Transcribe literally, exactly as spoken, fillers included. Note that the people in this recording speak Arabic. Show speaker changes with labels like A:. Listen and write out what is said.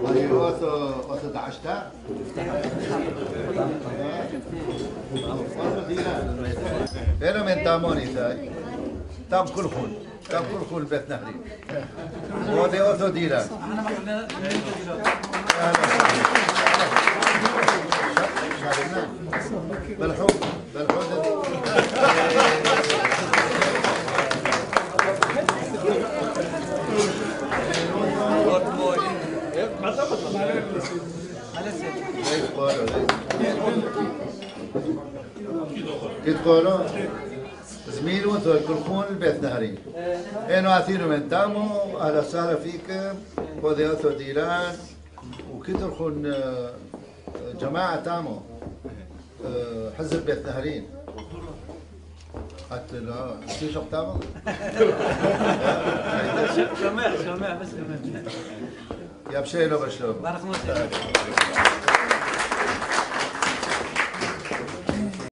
A: هاي اوثو اوثو دعشتا هنا من تاموني تاي تام كل خون تام كل خون بيت نهري وهذا اوثو ديران بالحب بالحب كنت قولوا زميل وانتو الكرخون البيت نهري انو عثينو من تامو اهلا وسهلا فيكم وذي اثو ديران وكترخون جماعة تامو حزب بيت نهرين حتى لا تشرب تامو
B: سمع سمع بس سمع
A: يا بشيلو بشلو
B: بارك الله فيك